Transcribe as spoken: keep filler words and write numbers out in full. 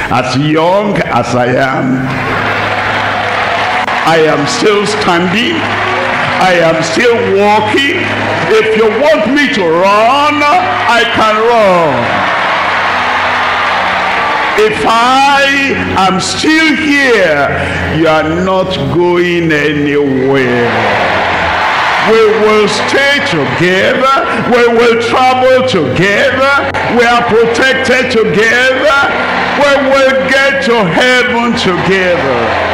as young as I am, I am still standing, I am still walking. If you want me to run, I can run. If I am still here, you are not going anywhere. We will stay together. We will travel together. We are protected together. We will get to heaven together.